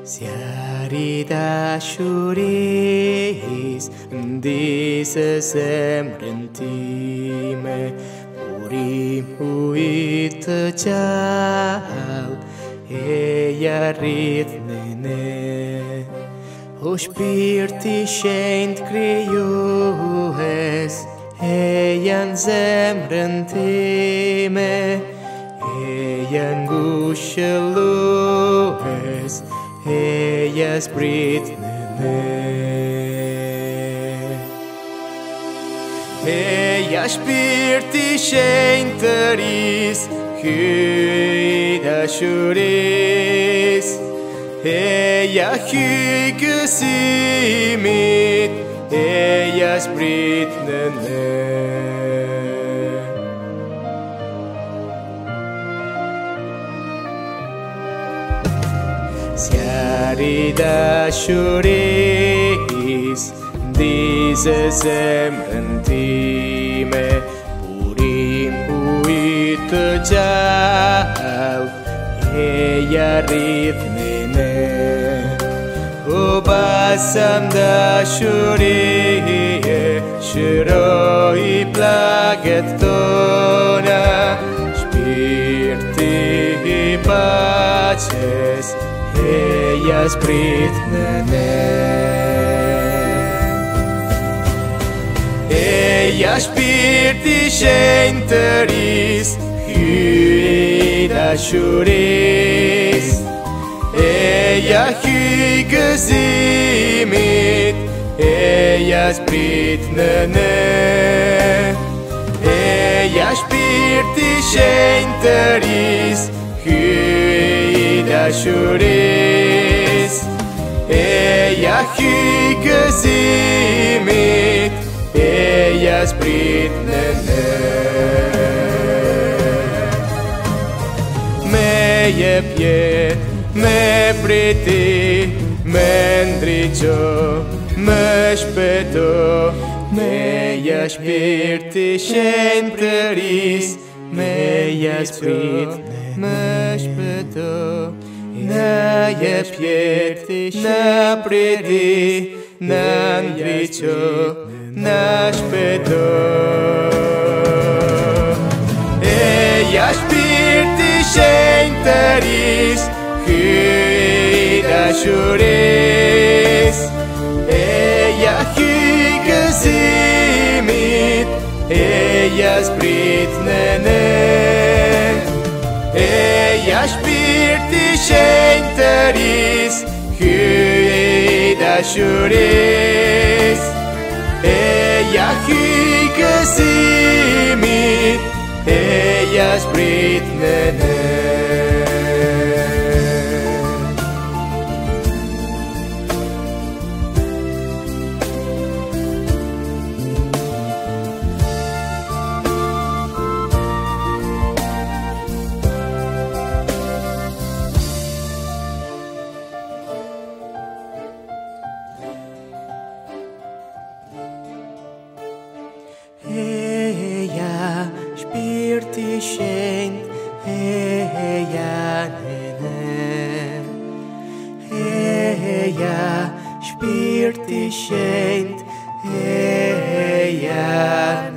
Siaridașuris dise semrentime purim uită ceal eia ritnene o spirti scent criues eian semrentime eian guscelues eia spritnene eia spirti scentăris hydașuris eia hygăsimit eia spritnene Siaridașuris dise semrentime purim uită ceal eia ritnene o basam dașurie shiroi plaget tona spirti paces eia spritnene eia spirti scentăris hydașuris eia hygăsimit eia spritnene eia spirti scentăris hydașuris eia hygăsimit eia spritnene meie piet me priti mendricio mășpeto meia spirti scentăris meia spritnene mășpeto naie pieti na priti nandricio nașpeto eia spirti scentăris hydașuris eia hygăsimit eia spritnene eia spirti scentăris hydașuris eia hygăsimit eia spritnene eia spirti scent eia nene eia spirti scent eia